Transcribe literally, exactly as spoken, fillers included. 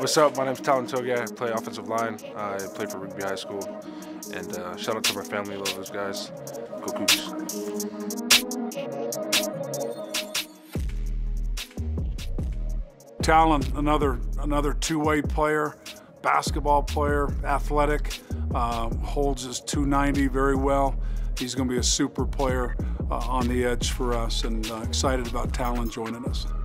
What's up? My name's Talin Togiai. I play offensive line. I play for Rigby High School. And uh, shout out to my family. Love those guys. Go Cougs. Talin, another another two-way player, basketball player, athletic, uh, holds his two ninety very well. He's going to be a super player uh, on the edge for us, and uh, excited about Talin joining us.